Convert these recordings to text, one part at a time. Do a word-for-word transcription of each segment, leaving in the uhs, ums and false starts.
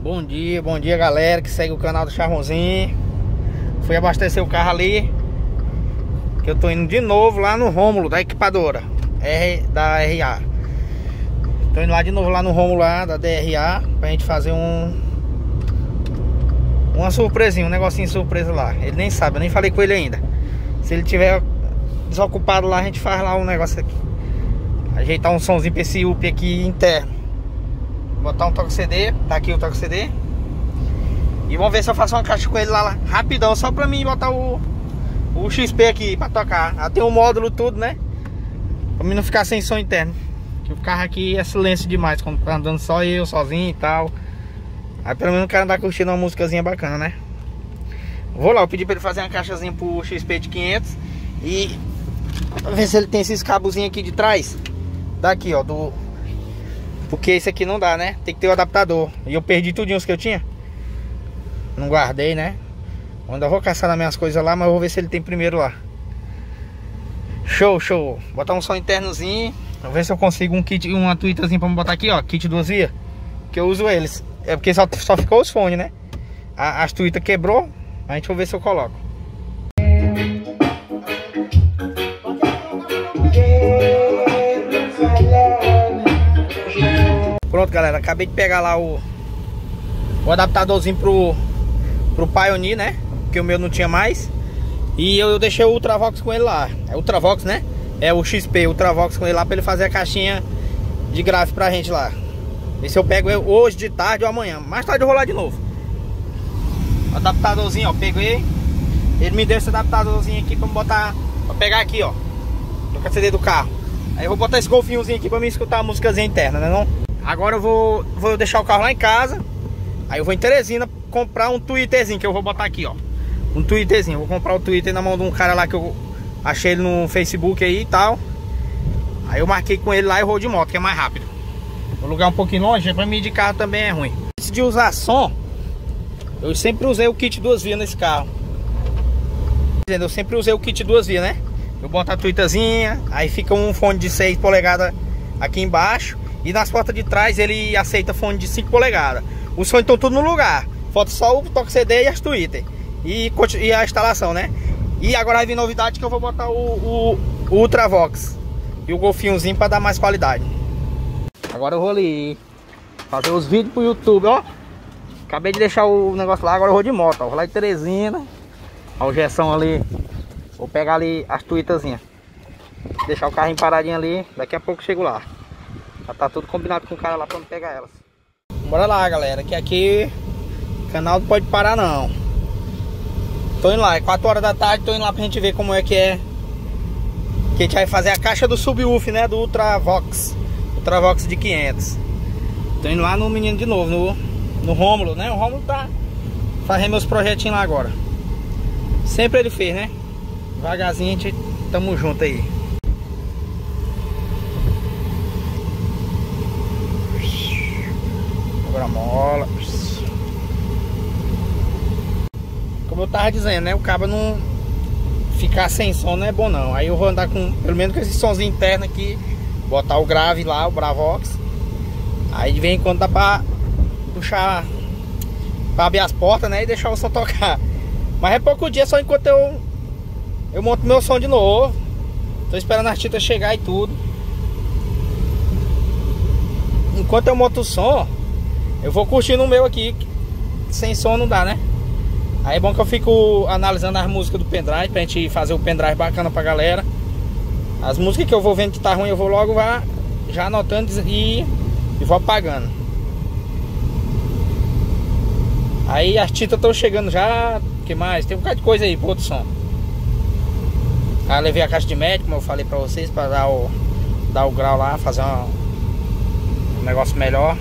Bom dia, bom dia galera que segue o canal do Charmosinho. Fui abastecer o carro ali, que eu tô indo de novo lá no Rômulo da equipadora R, da R A. Tô indo lá de novo lá no Rômulo lá da D R A pra gente fazer um Uma surpresinha, um negocinho surpresa lá. Ele nem sabe, eu nem falei com ele ainda. Se ele tiver desocupado lá, a gente faz lá um negócio aqui. Ajeitar um somzinho pra esse U P aqui interno. Botar um toque C D, tá aqui o toque C D. E vamos ver se eu faço uma caixa com ele lá, lá rapidão, só pra mim botar o, o X P aqui pra tocar. Já tem um módulo tudo, né? Pra mim não ficar sem som interno. Que o carro aqui é silêncio demais quando tá andando só eu, sozinho e tal. Aí pelo menos o cara andar curtindo uma musicazinha bacana, né? Vou lá, eu pedi pra ele fazer uma caixazinha pro X P de quinhentos. E ver se ele tem esses cabozinhos aqui de trás. Daqui, ó, do... Porque esse aqui não dá, né? Tem que ter o adaptador. E eu perdi tudinho os que eu tinha. Não guardei, né? Ainda vou caçar nas minhas coisas lá, mas eu vou ver se ele tem primeiro lá. Show, show. Botar um som internozinho. Vou ver se eu consigo um kit, uma tweetazinha pra me botar aqui, ó. Kit duas vias. Que eu uso eles. É porque só, só ficou os fones, né? A, as tweetas quebrou. A gente vai ver se eu coloco. Pronto, galera, acabei de pegar lá o, o adaptadorzinho pro, pro Pioneer, né? Porque o meu não tinha mais. E eu, eu deixei o Ultravox com ele lá. É o Ultravox, né? É o X P, o Ultravox com ele lá pra ele fazer a caixinha de grave pra gente lá. Ver se eu pego eu hoje de tarde ou amanhã. Mais tarde eu vou lá de novo. O adaptadorzinho, ó, peguei. Ele me deu esse adaptadorzinho aqui pra me botar, pra pegar aqui, ó, no C D do carro. Aí eu vou botar esse golfinhozinho aqui pra me escutar a músicazinha interna, né não? Agora eu vou, vou deixar o carro lá em casa. Aí eu vou em Teresina comprar um Twitterzinho que eu vou botar aqui, ó. Um Twitterzinho, vou comprar o Twitter na mão de um cara lá que eu achei ele no Facebook aí e tal. Aí eu marquei com ele lá e vou de moto, que é mais rápido. O lugar um pouquinho longe, pra mim de carro também é ruim. Antes de usar som, eu sempre usei o kit duas vias nesse carro. Eu sempre usei o kit duas vias, né? Eu boto a tweetazinha, aí fica um fone de seis polegadas aqui embaixo. E nas portas de trás ele aceita fone de cinco polegadas. Os fones estão tudo no lugar. Falta só o toque C D e as Twitter. E, e a instalação, né? E agora vai vir novidade que eu vou botar o, o, o Ultravox e o golfinhozinho para dar mais qualidade. Agora eu vou ali fazer os vídeos pro YouTube, ó. Acabei de deixar o negócio lá, agora eu vou de moto, ó. Vou lá em Teresina. A objeção ali. Vou pegar ali as tuitazinhas. Deixar o carrinho paradinho ali. Daqui a pouco eu chego lá. Já tá tudo combinado com o cara lá pra não pegar elas. Bora lá, galera, que aqui o canal não pode parar não. Tô indo lá, é quatro horas da tarde. Tô indo lá pra gente ver como é que é. Que a gente vai fazer a caixa do subwoofer, né? Do Ultravox. Ultravox de quinhentos. Tô indo lá no menino de novo, no, no Rômulo, né? O Rômulo tá fazendo meus projetinhos lá agora. Sempre ele fez, né? Devagarzinho a gente tamo junto aí. Agora mola. Como eu tava dizendo, né? O cabo não ficar sem som não é bom não. Aí eu vou andar com, pelo menos com esse somzinho interno aqui. Botar o grave lá, o Bravox. Aí de vez em quando dá pra puxar, pra abrir as portas, né? E deixar o som tocar. Mas é pouco dia, só enquanto eu Eu monto meu som de novo. Tô esperando a Tita chegar e tudo. Enquanto eu monto o som, eu vou curtindo o meu aqui. Sem som não dá, né? Aí é bom que eu fico analisando as músicas do pendrive, pra gente fazer o pendrive bacana pra galera. As músicas que eu vou vendo que tá ruim, eu vou logo já, já anotando e, e vou apagando. Aí as Titas estão chegando já. O que mais? Tem um bocado de coisa aí pro outro som. Aí levei a caixa de médico, como eu falei pra vocês, pra dar o, dar o grau lá, fazer uma, um negócio melhor.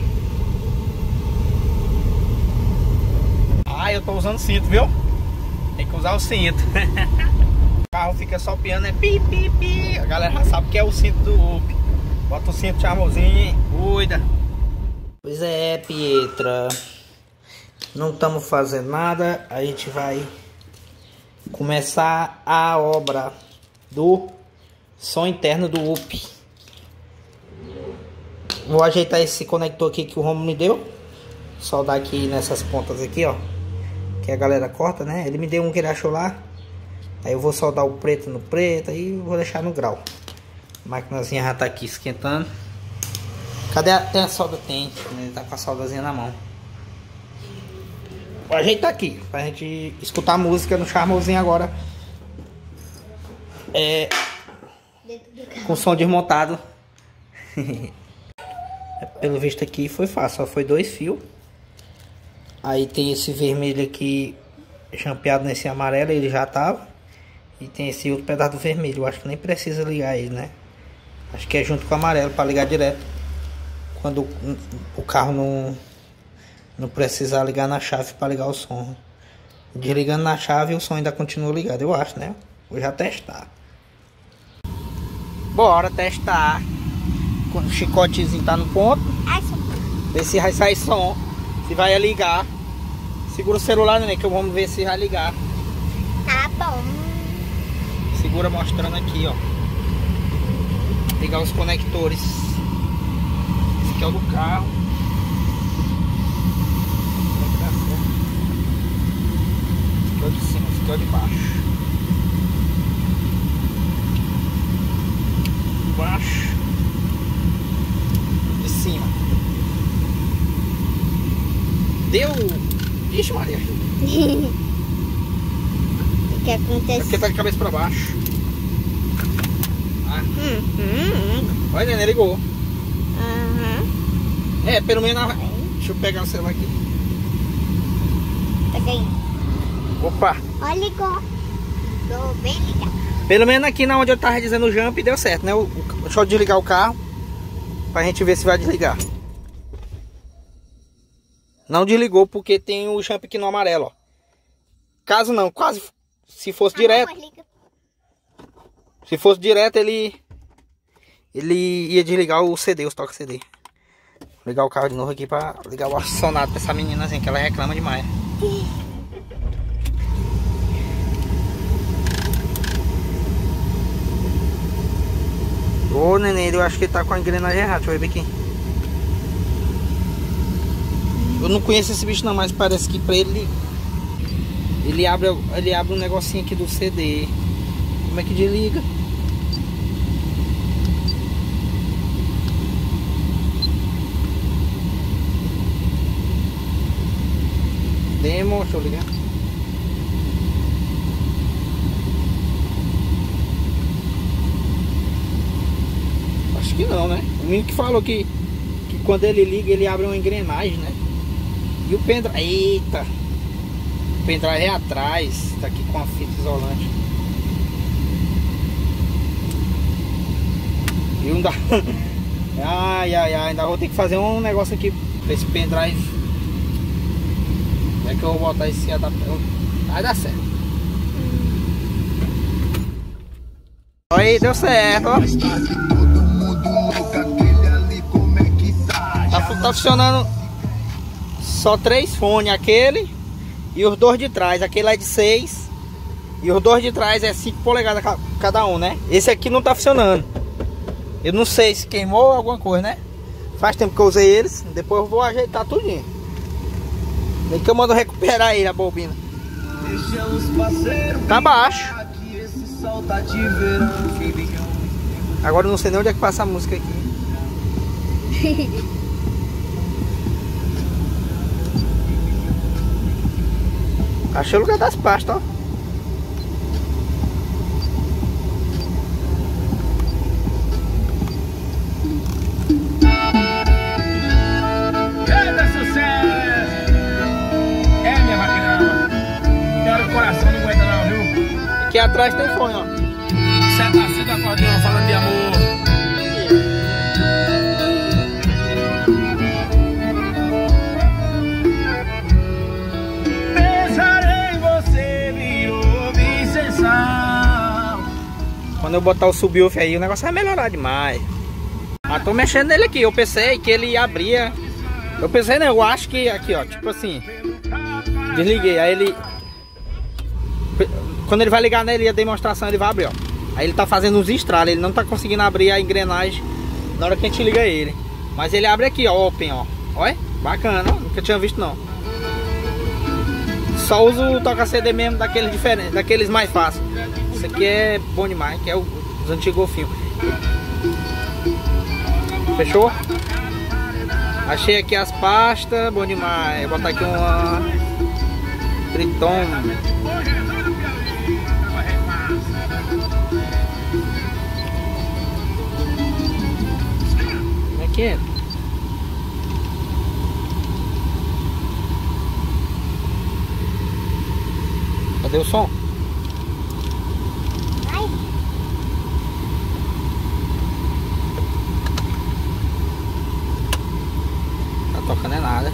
Ah, eu tô usando cinto, viu? Tem que usar o cinto. O carro fica só piando, é pi, pi, pi. A galera já sabe que é o cinto do U P. Bota o cinto, charmosinho, cuida. Pois é, Pietra. Não estamos fazendo nada. A gente vai começar a obra do som interno do U P. Vou ajeitar esse conector aqui que o Romulo me deu. soldar aqui nessas pontas aqui, ó. Que a galera corta, né? Ele me deu um que ele achou lá. Aí eu vou soldar o preto no preto e vou deixar no grau. A maquinazinha já tá aqui esquentando. Cadê a, tem a solda? Tem, ele tá com a soldazinha na mão. Vou ajeitar aqui, pra gente escutar a música no charmosinho agora. É... Com som desmontado. Pelo visto aqui foi fácil, só foi dois fios. Aí tem esse vermelho aqui champeado nesse amarelo, ele já tava. E tem esse outro pedaço do vermelho, eu acho que nem precisa ligar ele, né? Acho que é junto com o amarelo para ligar direto. Quando o carro não, não precisar ligar na chave para ligar o som. Desligando na chave o som ainda continua ligado, eu acho, né? Vou já testar. Bora testar. Quando o chicotezinho tá no ponto. Ver se vai sair som. Se vai ligar. Segura o celular, né? Que vamos ver se vai ligar. Tá bom. Segura mostrando aqui, ó. Ligar os conectores. Esse aqui é o do carro. Esse aqui é o de cima, esse aqui é o de baixo. Baixo. De cima. Deu. Ixi, Maria. O que aconteceu? Aqui tá de cabeça pra baixo. Ah. Hum, hum. Olha, neném, ligou. Uhum. É, pelo menos. Na... Deixa eu pegar o celular aqui. Pega aí. Opa! Olha, ligou. Tô bem ligado. Pelo menos aqui na onde eu tava dizendo o jump deu certo, né? O, o, deixa eu desligar o carro pra gente ver se vai desligar. Não desligou porque tem o jump aqui no amarelo, ó. Caso não, quase. Se fosse ah, direto. Se fosse direto, ele. Ele ia desligar o C D, os toques C D. Vou ligar o carro de novo aqui pra ligar o ar-condicionado pra essa meninazinha, que ela reclama demais. Ô, neném, eu acho que ele tá com a engrenagem errada. Deixa eu ver aqui. Eu não conheço esse bicho não, mas parece que pra ele... Ele abre, ele abre um negocinho aqui do C D. Como é que desliga? Demo, deixa eu ligar. Acho que não, né? O menino que falou que, que quando ele liga, ele abre uma engrenagem, né? E o pendrive... Eita! O pendrive é atrás. Tá aqui com a fita isolante. E não dá... Ai, ai, ai. Ainda vou ter que fazer um negócio aqui pra esse pendrive. Como é que eu vou botar esse adaptador? Vai dar certo. Aí, deu certo, ó. Tá, tá funcionando só três fones, aquele e os dois de trás. Aquele é de seis e os dois de trás é cinco polegadas cada um, né? Esse aqui não tá funcionando. Eu não sei se queimou ou alguma coisa, né? Faz tempo que eu usei eles. Depois eu vou ajeitar tudinho. Nem que eu mando recuperar ele, a bobina. Tá baixo. Agora eu não sei nem onde é que passa a música aqui. Achei o lugar das pastas, ó. Eita, sucesso! É, minha vaquinha. Quero o coração, não aguenta não, viu? Aqui atrás tem fone, ó. Seta, seta, acordeão, falando de amor. Quando eu botar o subwoofer aí, o negócio vai melhorar demais. Mas tô mexendo nele aqui. Eu pensei que ele abria. Eu pensei, né? Eu acho que aqui, ó. Tipo assim. Desliguei. Aí ele. Quando ele vai ligar nele, a demonstração ele vai abrir, ó. Aí ele tá fazendo uns estralos. Ele não tá conseguindo abrir a engrenagem na hora que a gente liga ele. Mas ele abre aqui, ó. Open, ó. Olha. Bacana, nunca tinha visto não. Só uso o toca-C D mesmo, daqueles diferentes, daqueles mais fáceis. Esse aqui é bom demais, que é o, os antigos golfinhos. Fechou? Achei aqui as pastas, bom demais. Vou botar aqui uma Triton. Como é que é? Cadê o som? Ai. Tá tocando é nada.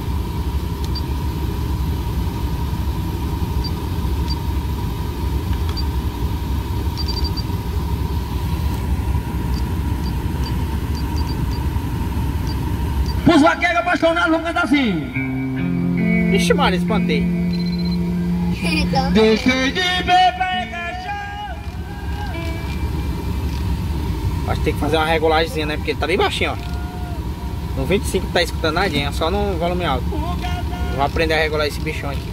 Os vaqueiros apaixonados vão cantar assim. Ixi, Maria, espantei. Então, Deixei de beber cachaça. Acho que tem que fazer uma regulagemzinha, né? Porque ele tá bem baixinho, ó. No vinte e cinco tá escutando nadinha, só no volume alto. Vou aprender a regular esse bichão aqui.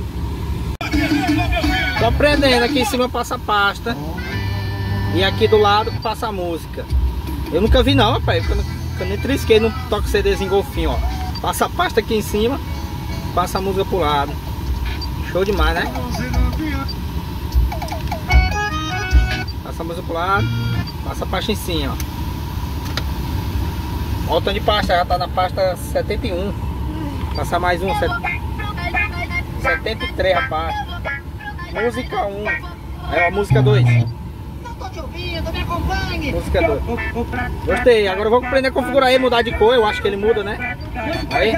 Tô aprendendo. Aqui em cima passa a pasta. E aqui do lado passa a música. Eu nunca vi não, rapaz. Eu, eu nem trisquei no toca-C Dzinho golfinho, ó. Passa a pasta aqui em cima, passa a música pro lado. Show demais, né? Passa a música pro lado, passa a pasta em cima, ó. Olha o tanto de pasta, já tá na pasta setenta e um. Passar mais um, setenta e três a pasta. Música um. É a música dois. Música dois. Gostei, agora eu vou aprender a configurar ele, mudar de cor, eu acho que ele muda, né? Aí.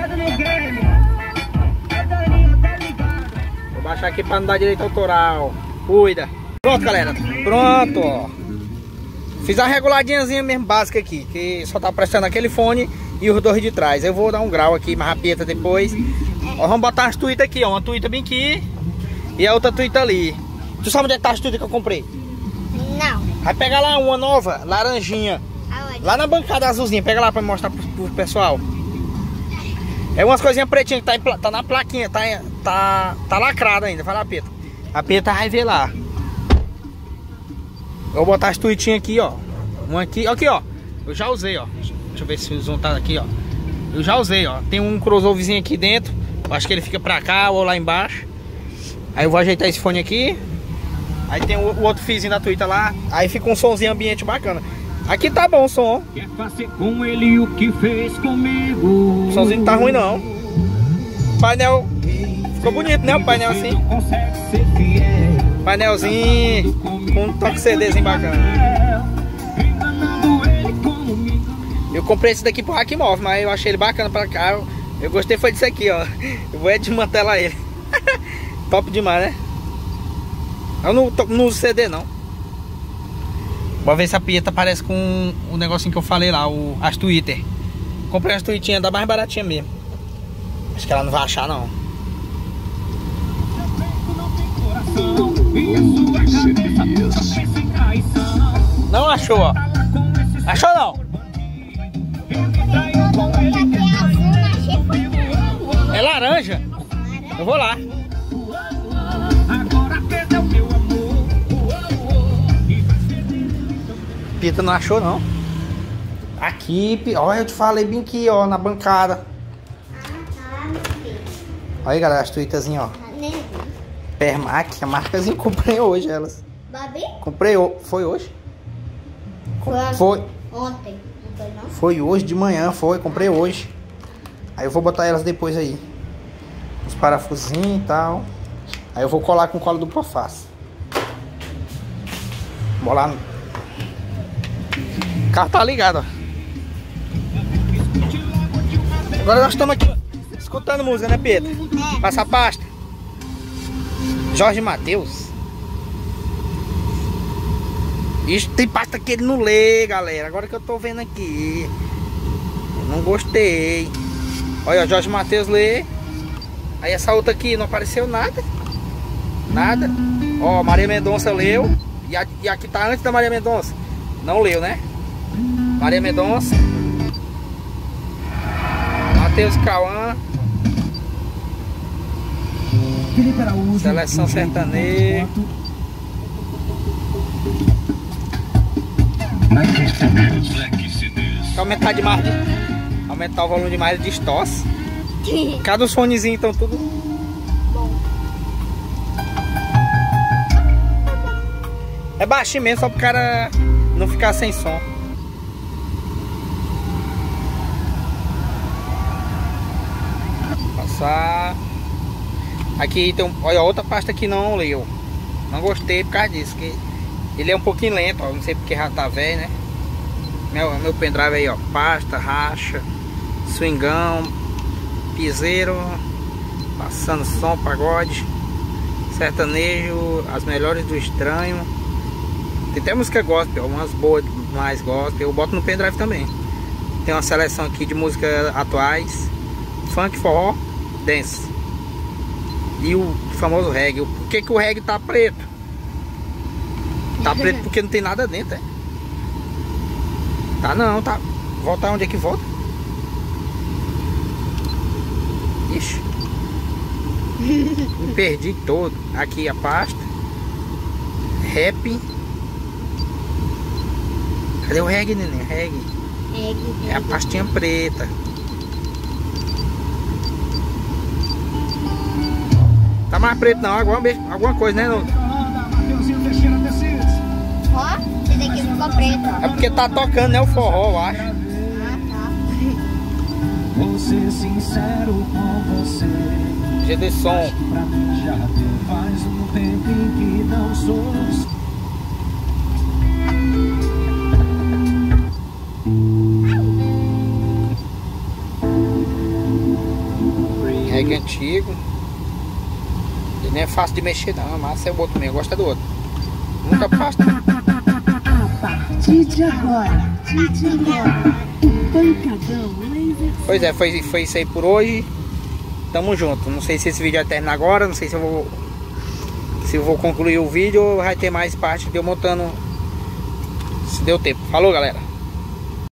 Vou baixar aqui pra não dar direito autoral. Cuida. Pronto, galera. Pronto, ó. Fiz a reguladinhazinha mesmo básica aqui, que só tá prestando aquele fone e os dois de trás. Eu vou dar um grau aqui, mais rapeta depois. Ó, vamos botar umas tuitas aqui, ó. Uma tuita bem aqui e a outra tuita ali. Tu sabe onde é que tá as tuitas que eu comprei? não. Vai pegar lá uma nova, laranjinha. Aonde? Lá na bancada azulzinha. Pega lá pra mostrar pro, pro pessoal. É umas coisinhas pretinhas que tá, em, tá na plaquinha. Tá, tá, tá lacrada ainda. Vai lá, Peta. A Peta vai ver lá. Eu vou botar as tuitinhas aqui, ó. Uma aqui, aqui, ó. Eu já usei, ó. Deixa eu ver se o zoom tá aqui, ó. Eu já usei, ó. Tem um crossoverzinho aqui dentro. Eu acho que ele fica pra cá ou lá embaixo. Aí eu vou ajeitar esse fone aqui. Aí tem o, o outro fiozinho da tuita lá. Aí fica um somzinho ambiente bacana. Aqui tá bom o som. Quer fazer com ele o que fez comigo. O somzinho não tá ruim não. Painel. Ficou bonito, né? O painel assim. Não consegue ser fiel. Painelzinho com um toque-C Dzinho bacana. Enganando ele como me enganou. Eu comprei esse daqui pro Hackmove, mas eu achei ele bacana pra cá. Eu, eu gostei foi disso aqui, ó. Eu vou é desmantelar ele. Top demais, né? Eu não, não uso C D não. Vou ver se a Pieta parece com o negocinho que eu falei lá, o, as Twitter. Comprei as Twitinhas da mais baratinha mesmo. Acho que ela não vai achar não. Não achou, ó. Achou não? É laranja. Eu vou lá. Pita não achou não. Aqui, olha, eu te falei bem aqui, ó, na bancada. Olha aí, galera, as tuitazinhas, ó. Permac, a marcazinha, comprei hoje elas. Babi? Comprei, foi hoje? Foi. Foi. Ontem, não foi não? Foi hoje de manhã, foi, comprei hoje. Aí eu vou botar elas depois aí. Os parafusinhos e tal. Aí eu vou colar com cola dupla face. Vou lá no... O carro tá ligado, ó. Agora nós estamos aqui escutando música, né, Pedro? É. Passa a pasta. Jorge Mateus. Isso tem pasta que ele não lê, galera. Agora que eu tô vendo aqui. Eu não gostei. Olha, Jorge Mateus lê. Aí essa outra aqui não apareceu nada. Nada. Ó, Maria Mendonça leu. E, a, e aqui tá antes da Maria Mendonça. Não leu, né? Maria Mendonça, Matheus Cauã, Felipe Araújo. Seleção sertaneja. Aumentar demais, aumentar o volume demais, ele distorce. Cada os fonezinhos então tudo. É baixinho mesmo, só pro cara não ficar sem som. Passar. Aqui tem um, olha, outra pasta que não leu. Não gostei por causa disso, que ele é um pouquinho lento, ó, não sei porque já tá velho, né? Meu, meu pendrive aí, ó, pasta, racha, swingão, piseiro, passando som, pagode, sertanejo, as melhores do estranho. Tem até música gospel, umas boas mais gospel, eu boto no pendrive também. Tem uma seleção aqui de músicas atuais, funk, forró, dance. E o famoso reggae. Por que que o reggae tá preto? Tá preto porque não tem nada dentro, é? Tá não, tá. Voltar onde é que volta? Ixi. Me perdi todo. Aqui a pasta. Rap. Cadê o reggae, neném? Reggae. Reggae. É a pastinha preta. Tá mais preto não, alguma, alguma coisa, né? Ó, esse aqui ficou preto, ó. É porque tá tocando, né? O forró, eu acho. Ah, tá. Vou ser sincero com você. G D som. Pra mim já faz um tempo em que não sou. Reggae antigo. Ele não é fácil de mexer não, mas é o outro mesmo, gosta do outro. Nunca pasta. A partir de agora, a partir de agora, o Pancadão Laser. Pois é, foi, foi isso aí por hoje. Tamo junto. Não sei se esse vídeo vai terminar agora, não sei se eu vou se eu vou concluir o vídeo ou vai ter mais parte de eu montando, se deu tempo. Falou, galera.